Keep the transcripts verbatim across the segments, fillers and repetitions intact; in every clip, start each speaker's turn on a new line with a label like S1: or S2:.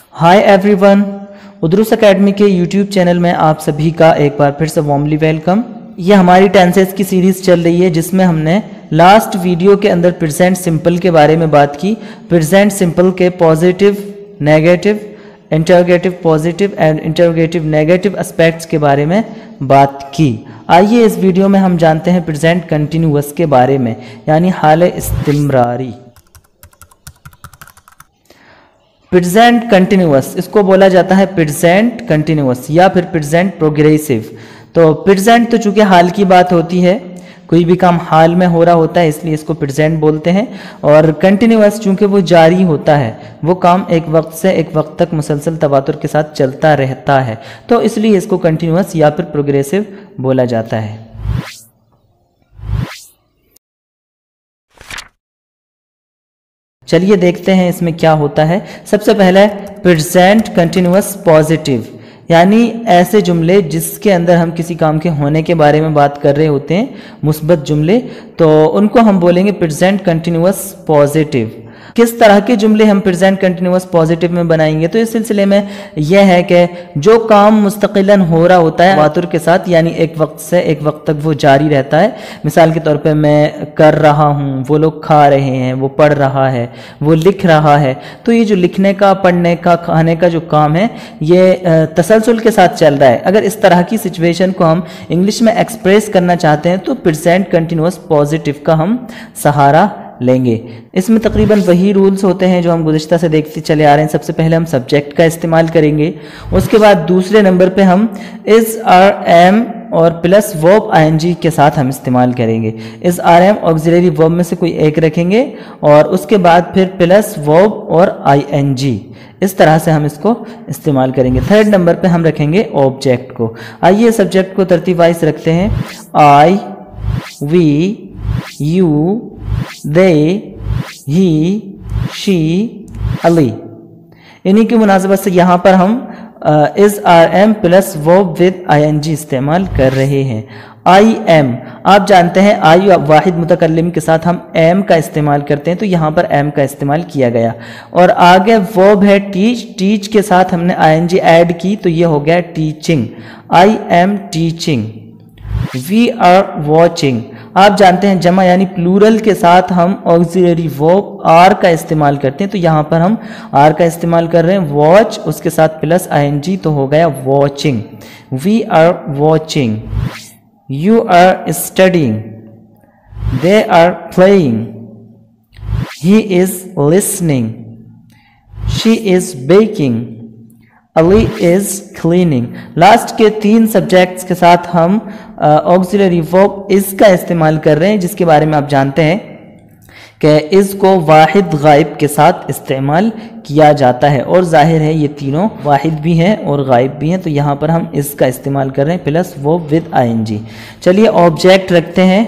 S1: हाय everyone, Udrus academy के YouTube channel में आप सभी का एक बार फिर से वार्मली वेलकम। ये हमारी टेंसेस की सीरीज़ चल रही है जिसमें हमने लास्ट वीडियो के अंदर प्रेजेंट सिंपल के बारे में बात की। प्रेजेंट सिंपल के positive, negative, interrogative positive and interrogative negative aspects के बारे में बात की। आइए इस वीडियो में हम जानते हैं प्रेजेंट कंटिन्यूअस के बारे में, यानी हाल इस्तिमरारी। प्रेजेंट कंटिन्यूअस, इसको बोला जाता है प्रेजेंट कंटिन्यूअस या फिर प्रेजेंट प्रोग्रेसिव। तो प्रेजेंट तो चूंकि हाल की बात होती है, कोई भी काम हाल में हो रहा होता है, इसलिए इसको प्रेजेंट बोलते हैं। और कंटिन्यूअस चूंकि वो जारी होता है, वो काम एक वक्त से एक वक्त तक मुसलसल तवातुर के साथ चलता रहता है, तो इसलिए इसको कंटिन्यूअस या फिर प्रोग्रेसिव बोला जाता है। चलिए देखते हैं इसमें क्या होता है। सबसे पहले प्रेजेंट कंटिन्यूअस पॉजिटिव, यानी ऐसे जुमले जिसके अंदर हम किसी काम के होने के बारे में बात कर रहे होते हैं, मुस्बत जुमले, तो उनको हम बोलेंगे प्रेजेंट कंटिन्यूअस पॉजिटिव। किस तरह के जुमले हम प्रेजेंट कंटिन्यूअस पॉजिटिव में बनाएंगे, तो इस सिलसिले में यह है कि जो काम मुस्तकिलन हो रहा होता है तवातुर के साथ, यानी एक वक्त से एक वक्त तक वो जारी रहता है। मिसाल के तौर पे मैं कर रहा हूँ, वो लोग खा रहे हैं, वो पढ़ रहा है, वो लिख रहा है। तो ये जो लिखने का, पढ़ने का, खाने का जो काम है, ये तसलसल के साथ चल रहा है। अगर इस तरह की सिचुएशन को हम इंग्लिश में एक्सप्रेस करना चाहते हैं तो प्रेजेंट कंटिन्यूअस पॉजिटिव का हम सहारा लेंगे। इसमें तकरीबन वही रूल्स होते हैं जो हम गुज़िश्ता से देखते चले आ रहे हैं। सबसे पहले हम सब्जेक्ट का इस्तेमाल करेंगे, उसके बाद दूसरे नंबर पे हम इज, आर, एम और प्लस वर्ब आईएनजी के साथ हम इस्तेमाल करेंगे। Is, are, am auxiliary verb में से कोई एक रखेंगे और उसके बाद फिर प्लस वर्ब और आईएनजी, इस तरह से हम इसको इस्तेमाल करेंगे। थर्ड नंबर पे हम रखेंगे ऑब्जेक्ट को। आइए सब्जेक्ट को तरतीब वाइज रखते हैं। I, we, you, they, he, she, Ali. इन्हीं की मुनासिबत से यहाँ पर हम is, are, am plus verb with ING इस्तेमाल कर रहे हैं। आई एम, आप जानते हैं आई वाहिद मुतकल्लिम के साथ हम एम का इस्तेमाल करते हैं, तो यहाँ पर एम का इस्तेमाल किया गया। और आगे वर्ब है टीच, टीच के साथ हमने आईएनजी ऐड की, तो ये हो गया teaching. I am teaching. We are watching, आप जानते हैं जमा यानी प्लूरल के साथ हम ऑक्सिलरी वर्ब आर का इस्तेमाल करते हैं, तो यहाँ पर हम आर का इस्तेमाल कर रहे हैं। वॉच, उसके साथ प्लस आईएनजी, तो हो गया watching. We are watching. You are studying. They are playing. He is listening. She is baking. Ali is cleaning. Last के तीन सब्जेक्ट्स के साथ हम ऑक्सिलरी वर्ब इज का इस्तेमाल कर रहे हैं, जिसके बारे में आप जानते हैं कि इज को वाहिद गायब के साथ इस्तेमाल किया जाता है, और जाहिर है ये तीनों वाहिद भी हैं और गायब भी हैं, तो यहाँ पर हम इज का इस्तेमाल कर रहे हैं प्लस वर्ब विद आईएनजी। चलिए ऑब्जेक्ट रखते हैं।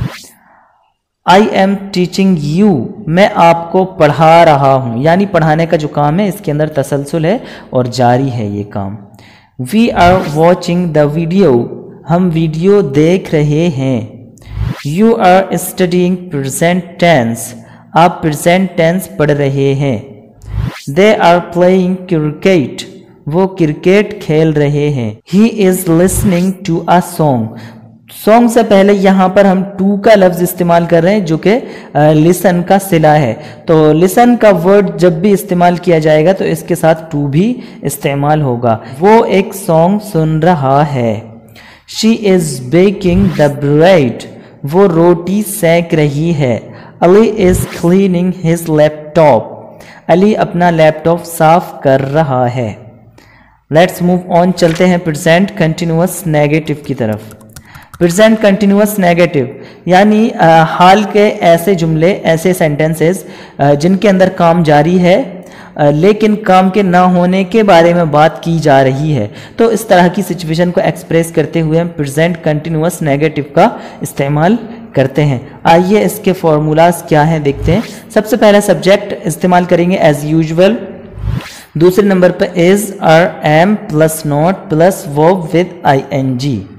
S1: आई एम टीचिंग यू, मैं आपको पढ़ा रहा हूँ, यानी पढ़ाने का जो काम है इसके अंदर तसलसल है और जारी है ये काम। We are watching the video, हम वीडियो देख रहे हैं। You are studying present tense, आप प्रेजेंट टेंस पढ़ रहे हैं। दे आर प्लेइंग क्रिकेट, वो क्रिकेट खेल रहे हैं। He is listening to a song, song से पहले यहाँ पर हम टू का लफ्ज इस्तेमाल कर रहे हैं जो कि लिसन का सिला है। तो लिसन का वर्ड जब भी इस्तेमाल किया जाएगा तो इसके साथ टू भी इस्तेमाल होगा। वो एक सॉन्ग सुन रहा है। She is baking the bread, वो रोटी सेक रही है। Ali is cleaning his laptop, Ali अपना लैपटॉप साफ कर रहा है। लेट्स मूव ऑन, चलते हैं प्रेजेंट कंटिन्यूअस नेगेटिव की तरफ। प्रेजेंट कंटिन्यूअस नेगेटिव यानी आ, हाल के ऐसे जुमले, ऐसे सेंटेंसेस जिनके अंदर काम जारी है आ, लेकिन काम के ना होने के बारे में बात की जा रही है, तो इस तरह की सिचुएशन को एक्सप्रेस करते हुए हम प्रेजेंट कंटिन्यूअस नेगेटिव का इस्तेमाल करते हैं। आइए इसके फॉर्मूलाज क्या हैं देखते हैं। सबसे पहले सब्जेक्ट इस्तेमाल करेंगे एज यूजुअल। दूसरे नंबर पर is, are, am plus not plus verb with ING.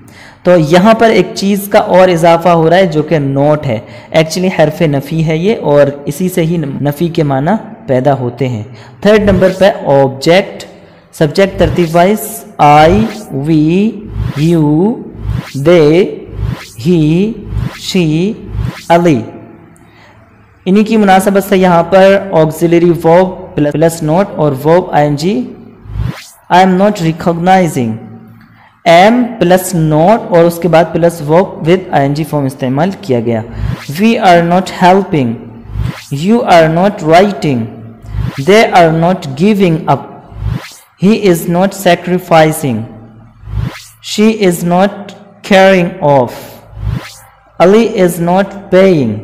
S1: تو یہاں پر ایک چیز کا اور اضافہ ہو رہا ہے جو کہ نوٹ ہے. ایکچولی حرف نفی ہے یہ اور اسی سے ہی نفی کے معنی پیدا ہوتے ہیں. تھرڈ نمبر پہ آبجیکٹ. سبجیکٹ ترتیب wise I, we, you, they, he, she, Ali. انہی کی مناسبت سے یہاں پر آکسیلری ورب پلس نوٹ اور verb I N G. I am not recognising. Am plus not اور اس کے بعد plus verb with I N G form استعمال کیا گیا. We are not helping. You are not writing. They are not giving up. He is not sacrificing. She is not caring of. Ali is not paying.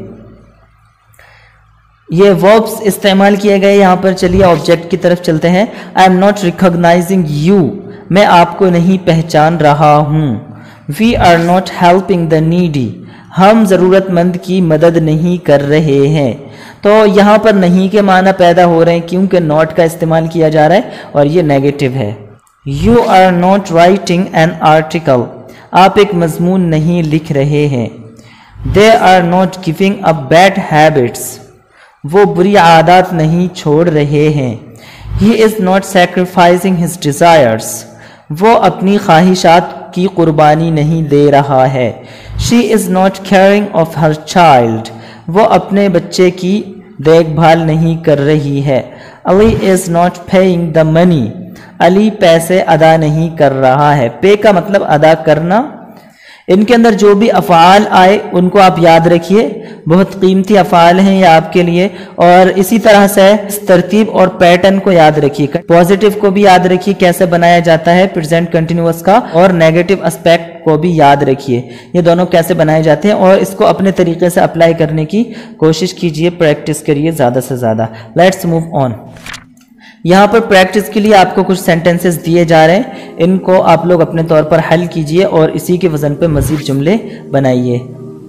S1: یہ verbs استعمال کیے گئے یہاں پر. چلیے object کی طرف چلتے ہیں. I am not recognising you. میں آپ کو نہیں پہچان رہا ہوں. We are not helping the needy. ہم ضرورت مند کی مدد نہیں کر رہے ہیں. تو یہاں پر نہیں کے معنی پیدا ہو رہے ہیں کیونکہ ناٹ کا استعمال کیا جا رہا ہے اور یہ نیگیٹو ہے. You are not writing an article. آپ ایک مضمون نہیں لکھ رہے ہیں. They are not giving up bad habits. وہ بری عادات نہیں چھوڑ رہے ہیں. He is not sacrificing his desires. وہ اپنی خواہشات کی قربانی نہیں دے رہا ہے. She is not caring of her child. وہ اپنے بچے کی دیکھ بھال نہیں کر رہی ہے. علی از ناٹ پیئنگ دا منی. علی پیسے ادا نہیں کر رہا ہے. پے کا مطلب ادا کرنا. ان کے اندر جو بھی افعال آئے ان کو آپ یاد رکھیے. بہت قیمتی افعال ہیں یہ آپ کے لیے. اور اسی طرح سے اس ترتیب اور پیٹرن کو یاد رکھیے. پازیٹیو کو بھی یاد رکھیے کیسے بنایا جاتا ہے پریزنٹ کنٹینیوس کا, اور نیگیٹو اسپیکٹ کو بھی یاد رکھیے یہ دونوں کیسے بنائے جاتے ہیں, اور اس کو اپنے طریقے سے اپلائی کرنے کی کوشش کیجیے, پریکٹس کریے زیادہ سے زیادہ. Let's move on. یہاں پر پریکٹس کے لیے آپ کو کچھ سینٹنسز دیے جا رہے ہیں. ان کو آپ لوگ اپنے طور پر حل کیجئے اور اسی کے وزن پہ مزید جملے بنائیے.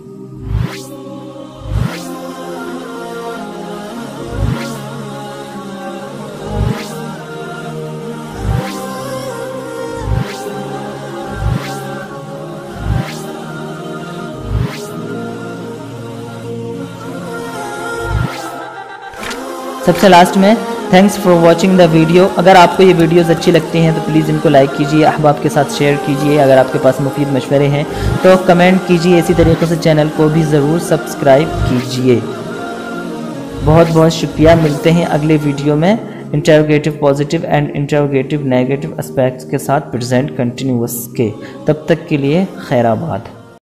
S1: سب سے لاسٹ میں thanks for watching the video. اگر آپ کو یہ ویڈیوز اچھی لگتی ہیں تو پلیز ان کو لائک کیجئے, احباب کے ساتھ شیئر کیجئے. اگر آپ کے پاس مفید مشورے ہیں تو کمنٹ کیجئے. اسی طریقے سے چینل کو بھی ضرور سبسکرائب کیجئے. بہت بہت شکریہ. ملتے ہیں اگلے ویڈیو میں interrogative positive and interrogative negative aspects کے ساتھ پریزنٹ کنٹینیوس کے. تب تک کے لیے خیر آباد.